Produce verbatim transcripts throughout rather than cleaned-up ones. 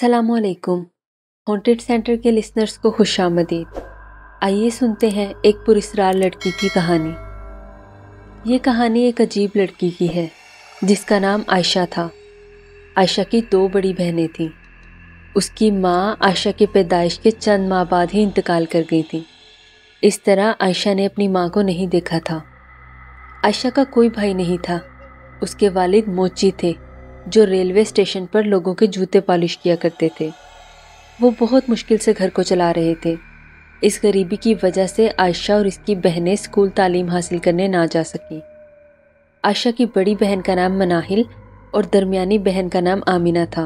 अस्सलामु अलैकुम। Haunted centre के लिसनर्स को खुश आमदीद। आइए सुनते हैं एक पुरस्रार लड़की की कहानी। ये कहानी एक अजीब लड़की की है जिसका नाम आयशा था। आयशा की दो बड़ी बहनें थीं। उसकी माँ आयशा की पैदाइश के चंद माह बाद ही इंतकाल कर गई थी। इस तरह आयशा ने अपनी माँ को नहीं देखा था। आयशा का कोई भाई नहीं था। उसके वालिद मोची थे जो रेलवे स्टेशन पर लोगों के जूते पॉलिश किया करते थे। वो बहुत मुश्किल से घर को चला रहे थे। इस गरीबी की वजह से आयशा और इसकी बहनें स्कूल तालीम हासिल करने ना जा सकीं। आयशा की बड़ी बहन का नाम मनाहिल और दरमियानी बहन का नाम आमिना था।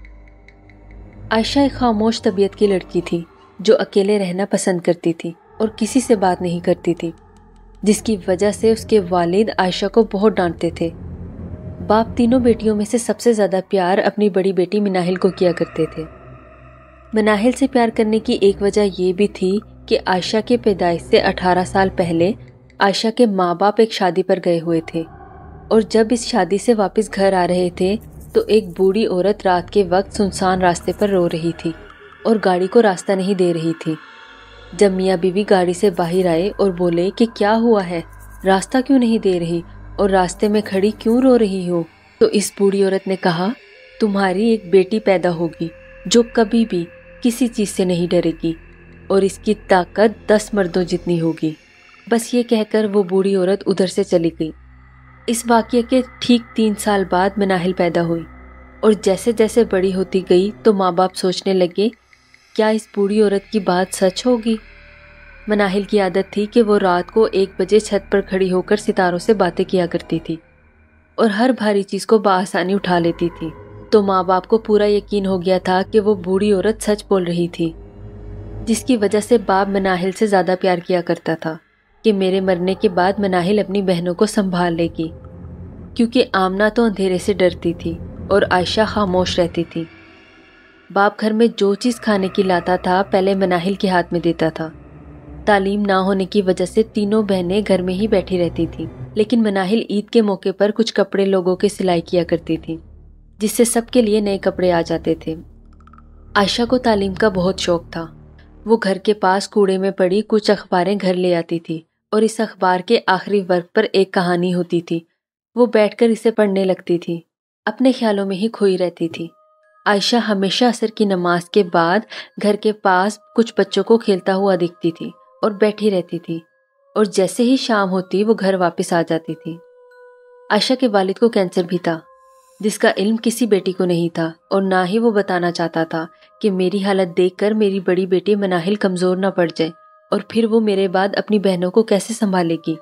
आयशा एक खामोश तबीयत की लड़की थी जो अकेले रहना पसंद करती थी और किसी से बात नहीं करती थी, जिसकी वजह से उसके वालिद आयशा को बहुत डांटते थे। बाप तीनों बेटियों में से सबसे ज़्यादा प्यार अपनी बड़ी बेटी मनाहिल को किया करते थे। मनाहिल से प्यार करने की एक वजह ये भी थी कि आयशा के पैदाइश से अठारह साल पहले आयशा के माँ बाप एक शादी पर गए हुए थे और जब इस शादी से वापस घर आ रहे थे तो एक बूढ़ी औरत रात के वक्त सुनसान रास्ते पर रो रही थी और गाड़ी को रास्ता नहीं दे रही थी। जब मियाँ बीवी गाड़ी से बाहर आए और बोले कि क्या हुआ है, रास्ता क्यों नहीं दे रही और रास्ते में खड़ी क्यों रो रही हो, तो इस बूढ़ी औरत ने कहा, तुम्हारी एक बेटी पैदा होगी जो कभी भी किसी चीज़ से नहीं डरेगी और इसकी ताकत दस मर्दों जितनी होगी। बस ये कहकर वो बूढ़ी औरत उधर से चली गई। इस वाक़ये के ठीक तीन साल बाद मनाहिल पैदा हुई और जैसे जैसे बड़ी होती गई तो माँ बाप सोचने लगे, क्या इस बूढ़ी औरत की बात सच होगी। मनाहिल की आदत थी कि वो रात को एक बजे छत पर खड़ी होकर सितारों से बातें किया करती थी और हर भारी चीज़ को बआसानी उठा लेती थी। तो माँ बाप को पूरा यकीन हो गया था कि वो बूढ़ी औरत सच बोल रही थी, जिसकी वजह से बाप मनाहिल से ज़्यादा प्यार किया करता था कि मेरे मरने के बाद मनाहिल अपनी बहनों को संभाल लेगी, क्योंकि आमना तो अंधेरे से डरती थी और आयशा खामोश रहती थी। बाप घर में जो चीज़ खाने की लाता था पहले मनाहिल के हाथ में देता था। तालीम ना होने की वजह से तीनों बहनें घर में ही बैठी रहती थीं, लेकिन मनाहिल ईद के मौके पर कुछ कपड़े लोगों के सिलाई किया करती थी, जिससे सबके लिए नए कपड़े आ जाते थे। आयशा को तालीम का बहुत शौक था। वो घर के पास कूड़े में पड़ी कुछ अखबारें घर ले आती थी और इस अखबार के आखिरी वर्ग पर एक कहानी होती थी। वो बैठकर इसे पढ़ने लगती थी, अपने ख्यालों में ही खोई रहती थी। आयशा हमेशा असर की नमाज के बाद घर के पास कुछ बच्चों को खेलता हुआ दिखती थी और बैठी रहती थी, और जैसे ही शाम होती वो घर वापस आ जाती थी। आयशा के वालिद को कैंसर भी था, जिसका इल्म किसी बेटी को नहीं था और ना ही वो बताना चाहता था कि मेरी हालत देखकर मेरी बड़ी बेटी मनाहिल कमज़ोर ना पड़ जाए और फिर वो मेरे बाद अपनी बहनों को कैसे संभालेगी।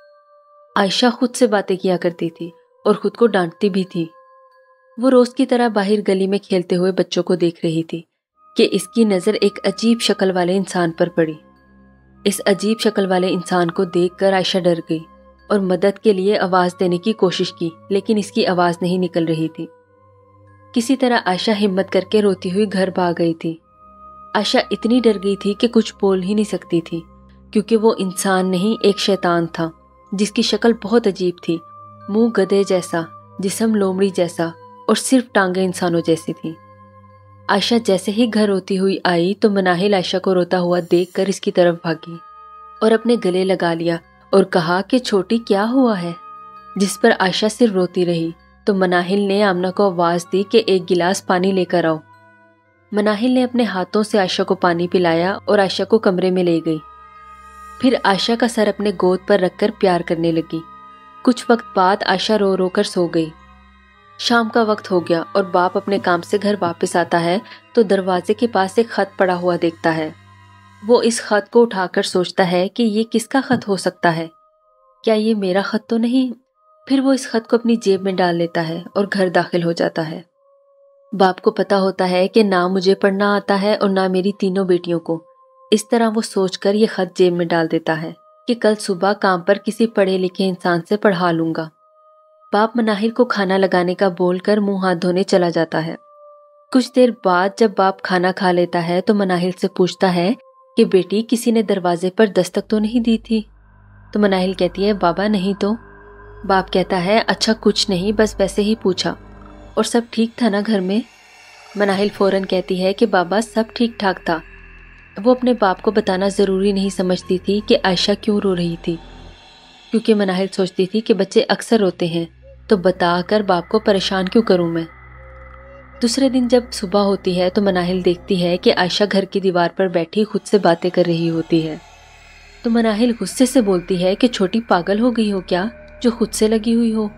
आयशा खुद से बातें किया करती थी और खुद को डांटती भी थी। वो रोज़ की तरह बाहर गली में खेलते हुए बच्चों को देख रही थी कि इसकी नज़र एक अजीब शक्ल वाले इंसान पर पड़ी। इस अजीब शक्ल वाले इंसान को देखकर आयशा डर गई और मदद के लिए आवाज़ देने की कोशिश की, लेकिन इसकी आवाज़ नहीं निकल रही थी। किसी तरह आयशा हिम्मत करके रोती हुई घर भाग गई थी। आयशा इतनी डर गई थी कि कुछ बोल ही नहीं सकती थी, क्योंकि वो इंसान नहीं एक शैतान था जिसकी शक्ल बहुत अजीब थी। मुंह गधे जैसा, जिस्म लोमड़ी जैसा और सिर्फ टांगे इंसानों जैसी थी। आयशा जैसे ही घर रोती हुई आई तो मनाहिल आयशा को रोता हुआ देखकर इसकी तरफ भागी और अपने गले लगा लिया और कहा कि छोटी क्या हुआ है, जिस पर आयशा सिर्फ रोती रही। तो मनाहिल ने आमना को आवाज़ दी कि एक गिलास पानी लेकर आओ। मनाहिल ने अपने हाथों से आयशा को पानी पिलाया और आयशा को कमरे में ले गई। फिर आयशा का सर अपने गोद पर रखकर प्यार करने लगी। कुछ वक्त बाद आयशा रो रो कर सो गई। शाम का वक्त हो गया और बाप अपने काम से घर वापस आता है तो दरवाजे के पास एक खत पड़ा हुआ देखता है। वो इस खत को उठाकर सोचता है कि ये किसका खत हो सकता है, क्या ये मेरा खत तो नहीं। फिर वो इस खत को अपनी जेब में डाल लेता है और घर दाखिल हो जाता है। बाप को पता होता है कि ना मुझे पढ़ना आता है और ना मेरी तीनों बेटियों को। इस तरह वो सोचकर ये खत जेब में डाल देता है कि कल सुबह काम पर किसी पढ़े लिखे इंसान से पढ़ा लूंगा। बाप मनाहिल को खाना लगाने का बोलकर मुंह हाथ धोने चला जाता है। कुछ देर बाद जब बाप खाना खा लेता है तो मनाहिल से पूछता है कि बेटी, किसी ने दरवाजे पर दस्तक तो नहीं दी थी। तो मनाहिल कहती है, बाबा नहीं तो। बाप कहता है, अच्छा कुछ नहीं, बस वैसे ही पूछा। और सब ठीक था ना घर में। مناہل فوراً کہتی ہے کہ بابا سب ٹھیک ٹھاک تھا۔ وہ اپنے باپ کو بتانا ضروری نہیں سمجھتی تھی کہ عائشہ کیوں رو رہی تھی، کیونکہ مناہل سوچتی تھی کہ بچے اکثر روتے ہیں تو بتا کر باپ کو پریشان کیوں کروں میں۔ دوسرے دن جب صبح ہوتی ہے تو مناہل دیکھتی ہے کہ عائشہ گھر کی دیوار پر بیٹھی خود سے باتیں کر رہی ہوتی ہے، تو مناہل غصے سے بولتی ہے کہ چھوٹی پاگل ہو گئی ہو کیا جو خود سے لگی ہوئی ہو۔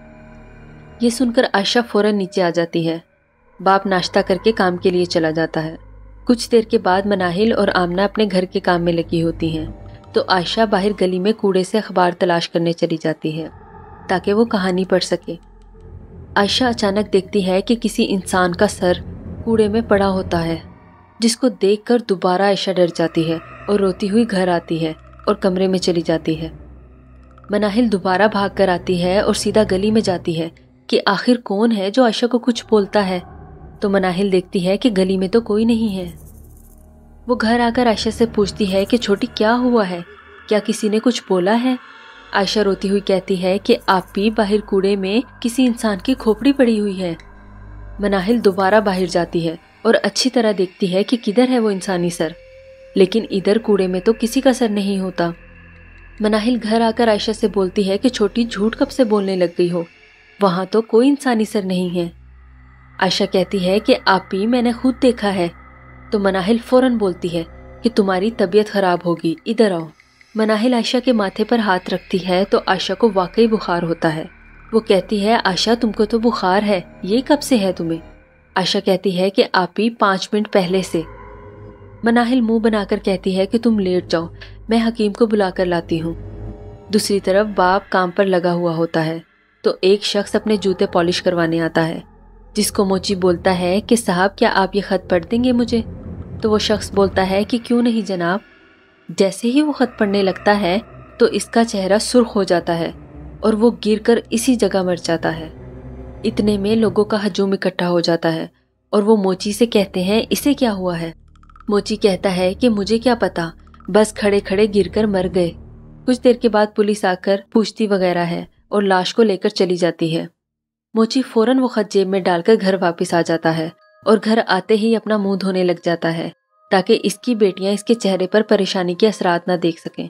یہ سن کر عائشہ فوراً نیچے آ جاتی ہے۔ باپ ناشتہ کر کے کام کے لیے چلا جاتا ہے۔ کچھ دیر کے بعد مناہل اور آمنہ اپنے گھر کے کام میں لگی ہوتی ہیں تو عائشہ باہر گلی میں کوڑے سے اخبار تلاش کرنے چلی جاتی ہے تاکہ وہ کہانی پڑھ سکے۔ عائشہ اچانک دیکھتی ہے کہ کسی انسان کا سر کوڑے میں پڑا ہوتا ہے، جس کو دیکھ کر دوبارہ عائشہ ڈر جاتی ہے اور روتی ہوئی گھر آتی ہے اور کمرے میں چلی جاتی ہے۔ مناہل دوبارہ بھاگ کر آتی ہے اور سیدھا گلی میں جاتی ہے کہ آخر کون ہے جو عائشہ کو کچھ بولتا ہے، تو مناہل دیکھتی ہے کہ گلی میں تو کوئی نہیں ہے۔ وہ گھر آ کر عائشہ سے پوچھتی ہے کہ چھوٹی کیا ہوا ہے، کیا کسی نے کچھ بولا ہے؟ عائشہ روتی ہوئی کہتی ہے کہ آپ بھی باہر کوڑے میں کسی انسان کی کھوپڑی پڑی ہوئی ہے۔ مناہل دوبارہ باہر جاتی ہے اور اچھی طرح دیکھتی ہے کہ کدھر ہے وہ انسانی سر، لیکن ادھر کوڑے میں تو کسی کا سر نہیں ہوتا۔ مناہل گھر آ کر عائشہ سے بولتی ہے کہ چھوٹی جھوٹ کب سے بولنے لگ گئی ہو، وہاں تو کوئی انسانی سر نہیں ہے۔ عائشہ کہتی ہے کہ آپ بھی میں نے خود دیکھا ہے، تو مناہل فوراً بولتی ہے کہ تمہاری طبیعت خراب ہوگی، ادھر آؤ۔ مناہل عائشہ کے ماتھے پر ہاتھ رکھتی ہے تو عائشہ کو واقعی بخار ہوتا ہے۔ وہ کہتی ہے عائشہ تم کو تو بخار ہے، یہ کب سے ہے تمہیں؟ عائشہ کہتی ہے کہ آپ ہی پانچ منٹ پہلے سے۔ مناہل منہ بنا کر کہتی ہے کہ تم لیٹ جاؤ، میں حکیم کو بلا کر لاتی ہوں۔ دوسری طرف باپ کام پر لگا ہوا ہوتا ہے تو ایک شخص اپنے جوتے پالش کروانے آتا ہے، جس کو موچی بولتا ہے کہ صاحب کیا آپ یہ خط پڑھ دیں گے مجھے؟ تو وہ شخص بولتا ہے کہ کیوں نہیں جناب۔ جیسے ہی وہ خط پڑھنے لگتا ہے تو اس کا چہرہ سرخ ہو جاتا ہے اور وہ گر کر اسی جگہ مر جاتا ہے۔ اتنے میں لوگوں کا ہجوم اکٹھا ہو جاتا ہے اور وہ موچی سے کہتے ہیں اسے کیا ہوا ہے؟ موچی کہتا ہے کہ مجھے کیا پتا، بس کھڑے کھڑے گر کر مر گئے۔ کچھ دیر کے بعد پولیس آ کر پوچھتی وغیرہ ہے اور لاش کو لے کر چلی جاتی ہے۔ موچی فوراً وہ خط جیب میں ڈال کر گھر واپس آ جاتا ہے اور گھر آتے ہی اپنا منہ دھونے لگ جاتا ہے تاکہ اس کی بیٹیاں اس کے چہرے پر پریشانی کے اثرات نہ دیکھ سکیں۔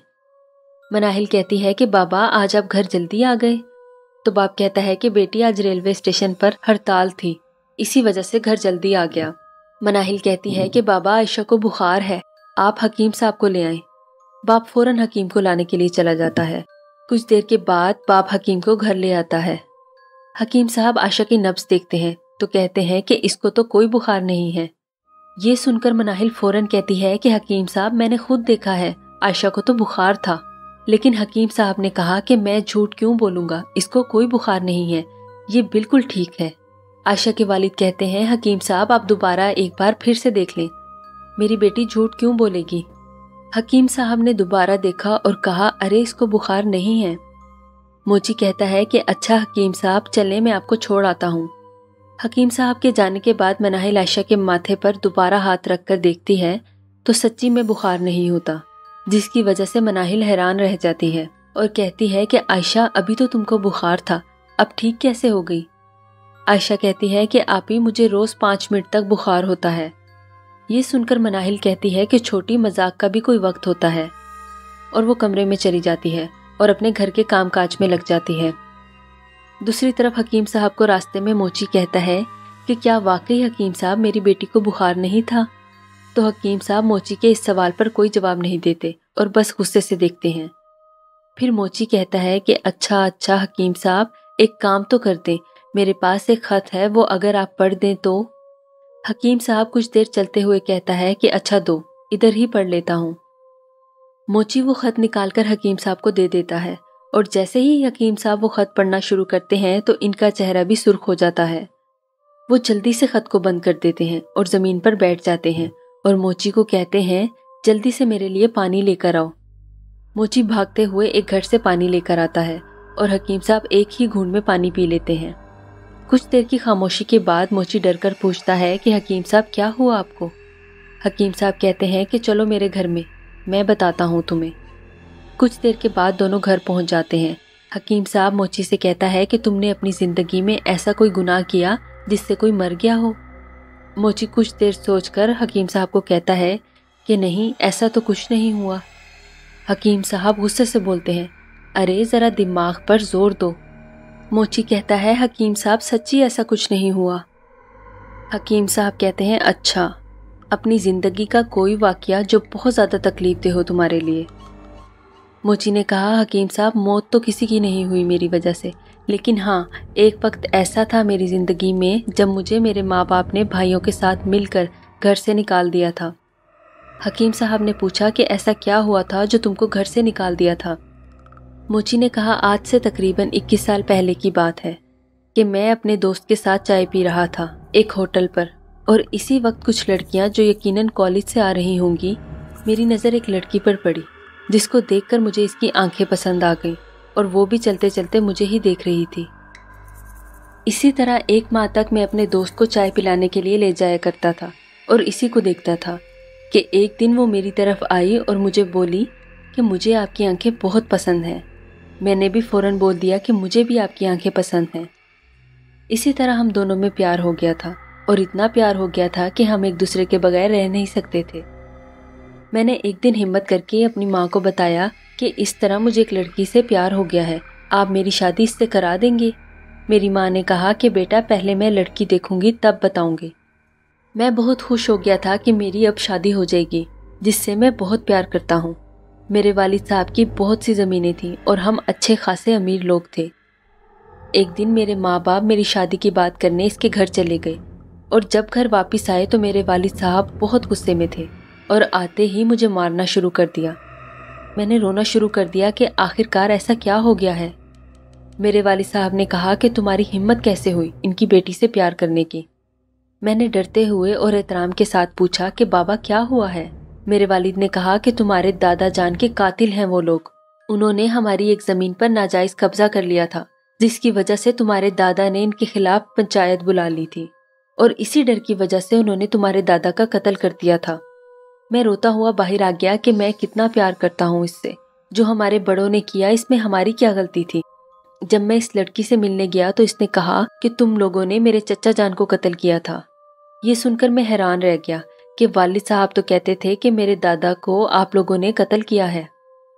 مناہل کہتی ہے کہ بابا آج آپ گھر جلدی آ گئے، تو باپ کہتا ہے کہ بیٹی آج ریلوے اسٹیشن پر ہڑتال تھی، اسی وجہ سے گھر جلدی آ گیا۔ مناہل کہتی ہے کہ بابا عائشہ کو بخار ہے، آپ حکیم صاحب کو لے آئیں۔ باپ فوراً حکیم کو لانے کے لیے چلا جاتا ہے۔ کچھ دیر کے بعد باپ حکیم کو گھر لے آتا ہے۔ حکیم صاحب عائشہ کی نبض دیکھتے ہیں تو کہتے ہیں کہ اس کو تو کوئی بخار نہیں ہے۔ یہ سن کر مناہل فوراً کہتی ہے کہ حکیم صاحب میں نے خود دیکھا ہے، عائشہ کو تو بخار تھا، لیکن حکیم صاحب نے کہا کہ میں جھوٹ کیوں بولوں گا، اس کو کوئی بخار نہیں ہے، یہ بالکل ٹھیک ہے۔ عائشہ کے والد کہتے ہیں حکیم صاحب آپ دوبارہ ایک بار پھر سے دیکھ لیں، میری بیٹی جھوٹ کیوں بولے گی؟ حکیم صاحب نے دوبارہ دیکھا اور کہا ارے اس کو بخار نہیں ہے۔ موچی کہتا ہے کہ اچھا حکیم صاحب چلیں میں آپ کو چھوڑ آتا ہوں۔ حکیم صاحب کے جانے کے بعد مناہل عائشہ کے ماتھے پر دوبارہ ہاتھ رکھ کر دیکھتی ہے تو سچی میں بخار نہیں ہوتا، جس کی وجہ سے مناہل حیران رہ جاتی ہے اور کہتی ہے کہ عائشہ ابھی تو تم کو بخار تھا، اب ٹھیک کیسے ہو گئی؟ عائشہ کہتی ہے کہ آپ ہی مجھے روز پانچ منٹ تک بخار ہوتا ہے۔ یہ سن کر مناہل کہتی ہے کہ چھوٹی مذاق کا بھی کوئی وقت ہوتا ہے، اور وہ کمرے میں چلی جاتی ہے اور اپنے گھر کے کام کاج میں لگ جاتی ہے۔ دوسری طرف حکیم صاحب کو راستے میں موچی کہتا ہے کہ کیا واقعی حکیم صاحب میری بیٹی کو بخار نہیں تھا؟ تو حکیم صاحب موچی کے اس سوال پر کوئی جواب نہیں دیتے اور بس غصے سے دیکھتے ہیں۔ پھر موچی کہتا ہے کہ اچھا اچھا حکیم صاحب ایک کام تو کر دیں، میرے پاس ایک خط ہے، وہ اگر آپ پڑھ دیں تو۔ حکیم صاحب کچھ دیر چلتے ہوئے کہتا ہے کہ اچھا دو، ادھر ہی پڑھ لیتا ہوں۔ موچی وہ خط نکال کر حکیم صاحب کو دے دیتا ہے اور جیسے ہی حکیم صاحب وہ خط پڑھنا شروع کرتے ہیں تو ان کا چہرہ بھی سرخ ہو جاتا ہے۔ وہ جلدی سے خط کو بند کر دیتے ہیں اور زمین پر بیٹھ جاتے ہیں اور موچی کو کہتے ہیں جلدی سے میرے لیے پانی لے کر آؤ۔ موچی بھاگتے ہوئے ایک گھر سے پانی لے کر آتا ہے اور حکیم صاحب ایک ہی گھونٹ میں پانی پی لیتے ہیں۔ کچھ دیر کی خاموشی کے بعد موچی ڈر کر پوچھتا ہے کہ حکیم صاحب کیا ہوا آپ کو؟ حکیم صاحب کہتے ہیں کہ چلو میرے گھر میں، میں بتاتا ہوں تمہیں۔ کچھ دیر کے بعد دونوں گھر پہنچ جاتے ہیں۔ حکیم صاحب موچی سے کہتا ہے کہ تم نے اپنی زندگی میں ایسا کوئی گناہ کیا جس سے کوئی مر گیا ہو؟ موچی کچھ دیر سوچ کر حکیم صاحب کو کہتا ہے کہ نہیں، ایسا تو کچھ نہیں ہوا۔ حکیم صاحب غصے سے بولتے ہیں، ارے ذرا دماغ پر زور دو۔ موچی کہتا ہے، حکیم صاحب سچی ایسا کچھ نہیں ہوا۔ حکیم صاحب کہتے ہیں، اچھا، اپنی زندگی کا کوئی واقعہ جو بہت زیادہ تکلیف دہ ہو تمہارے لیے۔ موچی نے کہا، حکیم صاحب موت تو کسی کی نہیں ہوئی میری وجہ سے، لیکن ہاں ایک وقت ایسا تھا میری زندگی میں جب مجھے میرے ماں باپ نے بھائیوں کے ساتھ مل کر گھر سے نکال دیا تھا۔ حکیم صاحب نے پوچھا کہ ایسا کیا ہوا تھا جو تم کو گھر سے نکال دیا تھا؟ موچی نے کہا، آج سے تقریباً اکیس سال پہلے کی بات ہے کہ میں اپنے دوست کے ساتھ چائے پی رہا تھا ایک ہوٹل پر، اور اسی وقت کچھ لڑکیاں جو یقیناً کالج سے آ رہی ہوں گی، میری نظر ایک لڑکی پر پڑی جس کو دیکھ کر مجھے اس کی آنکھیں پسند آ گئیں، اور وہ بھی چلتے چلتے مجھے ہی دیکھ رہی تھی۔ اسی طرح ایک ماہ تک میں اپنے دوست کو چائے پلانے کے لیے لے جایا کرتا تھا اور اسی کو دیکھتا تھا کہ ایک دن وہ میری طرف آئی اور مجھے بولی کہ مجھے آپ کی آنکھیں بہت پسند ہیں۔ میں نے بھی فوراً بول دیا کہ مجھے بھی آپ کی آنکھیں پسند ہیں۔ اسی طرح ہم دونوں میں پیار ہو گیا تھا، اور اتنا پیار ہو گیا تھا کہ ہم ایک دوسرے کے بغیر رہ نہیں سکتے تھے۔ میں نے ایک دن ہمت کر کے اپنی ماں کو بتایا کہ اس طرح مجھے ایک لڑکی سے پیار ہو گیا ہے، آپ میری شادی اس سے کرا دیں گے؟ میری ماں نے کہا کہ بیٹا پہلے میں لڑکی دیکھوں گی تب بتاؤں گی۔ میں بہت خوش ہو گیا تھا کہ میری اب شادی ہو جائے گی جس سے میں بہت پیار کرتا ہوں۔ میرے والد صاحب کی بہت سی زمینیں تھیں اور ہم اچھے خاصے امیر لوگ تھے۔ ایک دن میرے ماں باپ میری شادی کی بات کرنے اس کے گھر چلے گئے، اور جب گھر واپس آئے تو میرے والد صاحب بہت غصے میں تھے اور آتے ہی مجھے مارنا شروع کر دیا۔ میں نے رونا شروع کر دیا کہ آخر کار ایسا کیا ہو گیا ہے۔ میرے والد صاحب نے کہا کہ تمہاری ہمت کیسے ہوئی ان کی بیٹی سے پیار کرنے کی؟ میں نے ڈرتے ہوئے اور احترام کے ساتھ پوچھا کہ بابا کیا ہوا ہے؟ میرے والد نے کہا کہ تمہارے دادا جان کے قاتل ہیں وہ لوگ، انہوں نے ہماری ایک زمین پر ناجائز قبضہ کر لیا تھا، جس کی وجہ سے تمہارے دادا نے ان کے خلاف پنچایت بلا لی تھی، اور اسی ڈر کی وجہ سے انہوں نے تمہارے دادا کا قتل کر دیا تھا۔ میں روتا ہوا باہر آ گیا کہ میں کتنا پیار کرتا ہوں اس سے، جو ہمارے بڑوں نے کیا اس میں ہماری کیا غلطی تھی؟ جب میں اس لڑکی سے ملنے گیا تو اس نے کہا کہ تم لوگوں نے میرے چچا جان کو قتل کیا تھا۔ یہ سن کر میں حیران رہ گیا کہ والد صاحب تو کہتے تھے کہ میرے دادا کو آپ لوگوں نے قتل کیا ہے۔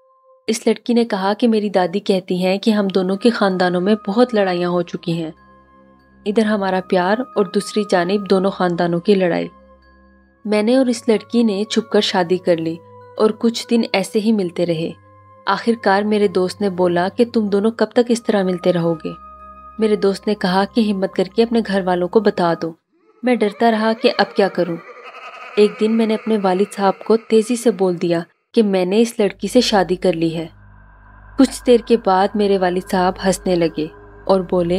اس لڑکی نے کہا کہ میری دادی کہتی ہیں کہ ہم دونوں کے خاندانوں میں بہت لڑائیاں ہو چکی ہیں، ادھر ہمارا پیار اور دوسری جانب دونوں خاندانوں کی لڑائی۔ میں نے اور اس لڑکی نے چھپ کر شادی کر لی اور کچھ دن ایسے ہی ملتے رہے۔ آخر کار میرے دوست نے بولا کہ تم دونوں کب تک اس طرح ملتے رہو گے؟ میرے دوست نے کہا کہ ہمت کر کے اپنے گھر والوں کو بتا دو۔ میں ڈرتا رہا کہ اب کیا کروں۔ ایک دن میں نے اپنے والد صاحب کو تیزی سے بول دیا کہ میں نے اس لڑکی سے شادی کر لی ہے۔ کچھ دیر کے بعد میرے والد صاحب ہنسنے لگے اور بولے،